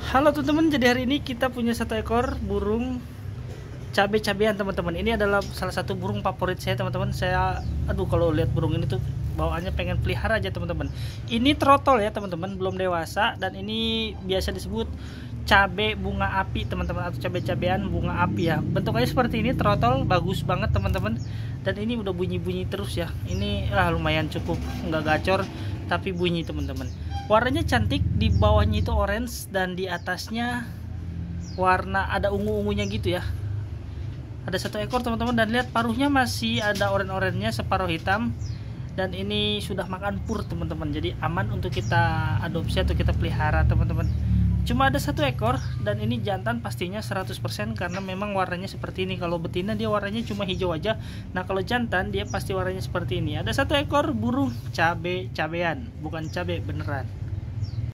Halo teman-teman, jadi hari ini kita punya satu ekor burung cabe-cabean teman-teman. Ini adalah salah satu burung favorit saya teman-teman. Aduh, kalau lihat burung ini tuh bawaannya pengen pelihara aja teman-teman. Ini trotol ya teman-teman, belum dewasa, dan ini biasa disebut cabe bunga api teman-teman, atau cabe-cabean bunga api ya. Bentuknya seperti ini, trotol, bagus banget teman-teman. Dan ini udah bunyi-bunyi terus ya. Ini lumayan cukup, nggak gacor tapi bunyi teman-teman. Warnanya cantik, di bawahnya itu orange dan di atasnya warna ada ungu-ungunya gitu ya. Ada satu ekor teman-teman, dan lihat paruhnya masih ada oren-orennya, separuh hitam. Dan ini sudah makan pur teman-teman, jadi aman untuk kita adopsi atau kita pelihara teman-teman. Cuma ada satu ekor, dan ini jantan pastinya 100% karena memang warnanya seperti ini. Kalau betina dia warnanya cuma hijau aja. Nah kalau jantan dia pasti warnanya seperti ini. Ada satu ekor burung cabe-cabean, bukan cabe beneran.